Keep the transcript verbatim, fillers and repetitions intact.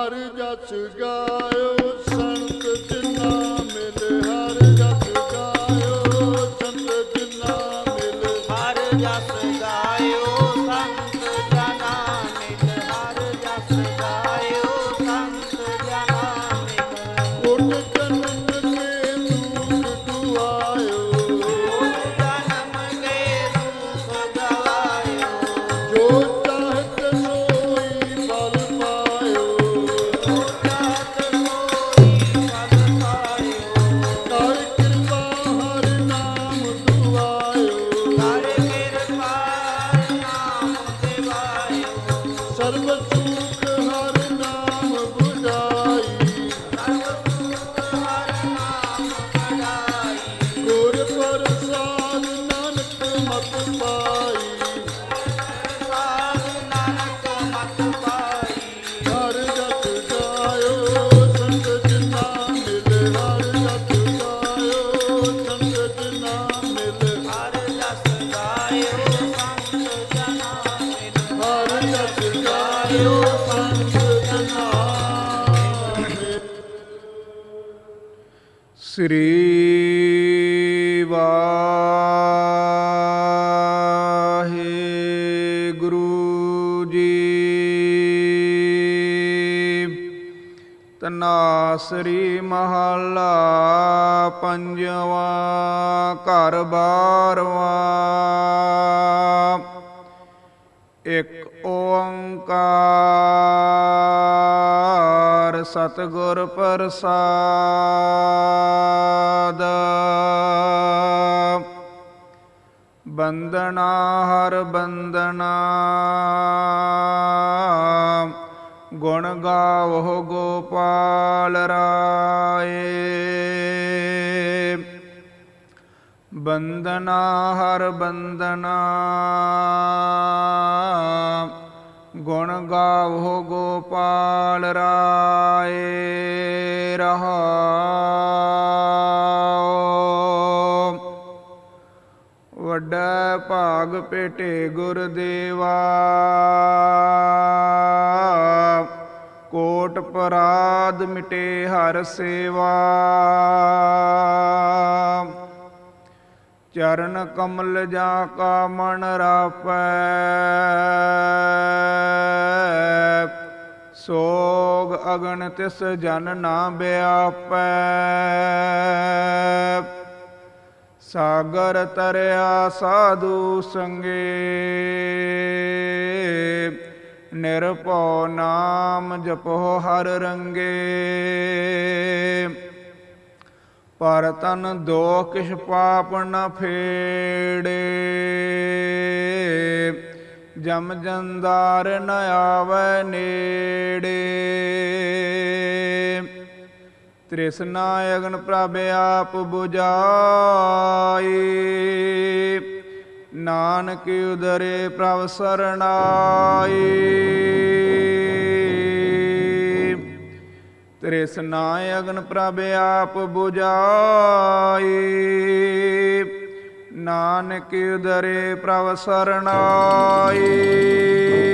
ਹਰ ਜਸ ਗਾਇਓ ਸੰਤ ਜਿਨਾ ਮਿਲ ਹਰ ਜਸ ਗਾਇਓ ਸੰਤ ਜਿਨਾ ਮਿਲ ਹਰ ਜਸ ਗਾਇਓ ਸੰਤ ਜਨਾ ਮਿਲ ਹਰ ਜਸ ਗਾਇਓ ਸੰਤ ਜਨਾ ਮਿਲ ਕੋਟ ਜਨਮ ਕੇ ਦੁਖ ਦੁਆਇਓ ਕੋਟ ਜਨਮ ਕੇ ਦੁਖ ਗਵਾਇਓ ਜੋ ਚਾਹਤ ਸੋਈ ਫਲ ਪਾਇਓ ਜੋ ਚਾਹਤ ਸੋਈ ਫਲ ਪਾਇਓ ਕਰ ਕਿਰਪਾ ਹਰ ਨਾਮ ਦੁਆਇਓ ਕਰ ਕਿਰਪਾ ਨਾਮ ਦਿਵਾਇਓ ਸਰਬ ਸੁਖ ਹਰ ਨਾਮ ਬੁਝਾਈ ਸਰਬ ਸੁਖ ਹਰ ਨਾਮ ਬੜਾਈ ਗੁਰ ਪ੍ਰਸਾਦ ਨਾਨਕ ਮਤ ਪਾਈ ਸਾਧ ਨਾਨਕ ਮਤ ਪਾਈ ਹਰ ਜਸ ਗਾਇਓ ਸੰਤ ਜਿਨਾ ਮਿਲ ਹਰ ਜਸ ਗਾਇਓ ਸੰਤ ਜਿਨਾ ਮਿਲ ਹਰ ਜਸ ਗਾਇਓ ਸੰਤ ਜਨਾ ਮਿਲ ਹਰ ਜਸ ਗਾਇਓ ਸੰਤ ਜਨਾ ਮਿਲ। ਸ੍ਰੀ ਵਾਹਿਗੁਰੂ ਜੀ। ਧਨਾਸਰੀ ਮਹੱਲਾ ਪੰਜਵਾਂ। ਘਰ ਬਾਰਵਾਂ। ਇੱਕ ਓੰਕਾਰ ਸਤਿਗੁਰ ਪ੍ਰਸਾਦ। ਬੰਦਨਾ ਹਰ ਬੰਦਨਾ ਗੁਣ ਗਾਵੋ ਗੋਪਾਲ ਰਾਏ। ਬੰਦਨਾ ਹਰ ਬੰਦਨਾ ਗੁਣ ਗਾਵੋ ਗੋਪਾਲ ਰਾਏ। ਰਹਾਉ ਵੱਡਾ ਭਾਗ ਭੇਟੇ ਗੁਰਦੇਵਾ ਕੋਟ ਪਰਾਧ ਮਿਟੇ ਹਰ ਸੇਵਾ। ਚਰਨ ਕਮਲ ਜਾ ਕਾ ਮਨ ਰਾਪੈ ਸੋਗ ਅਗਨ ਤਿਸ ਜਨ ਨਾ ਬਿਆਪੈ। ਸਾਗਰ ਤਰਿਆ ਸਾਧੂ ਸੰਗੇ ਨਿਰਭਉ ਨਾਮ ਜਪੋ ਹਰ ਰੰਗੇ। ਪਰ ਤਨ ਦੋਖ ਕਿਛ ਪਾਪ ਨ ਫੇੜੇ ਜਮ ਜੰਦਾਰ ਨ ਆਵੈ ਨੇੜੇ। ਤ੍ਰਿਸ਼ਨਾ ਅਗਨ ਪ੍ਰਭ ਆਪ ਬੁਝਾਈ ਨਾਨਕ ਉਦਰੇ ਪ੍ਰਭ ਸਰਣਾਈ। ਤ੍ਰਿਸ਼ਨਾ ਅਗਨ ਪ੍ਰਭ ਆਪ ਬੁਝਾਈ ਨਾਨਕ ਉਦਰੇ ਪ੍ਰਭ ਸਰਣਾਈ।